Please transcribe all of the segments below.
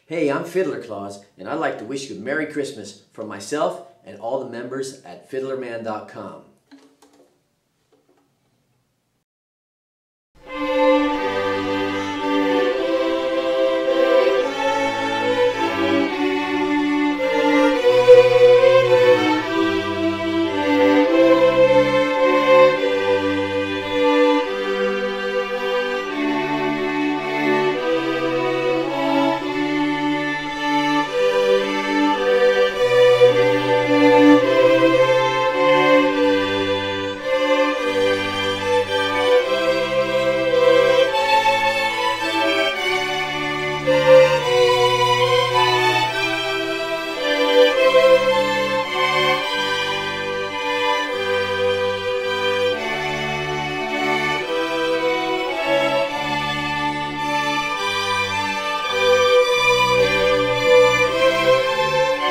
Hey, I'm Fiddler Claus, and I'd like to wish you a Merry Christmas from myself and all the members at fiddlerman.com.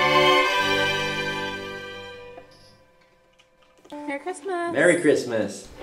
Merry Christmas! Merry Christmas!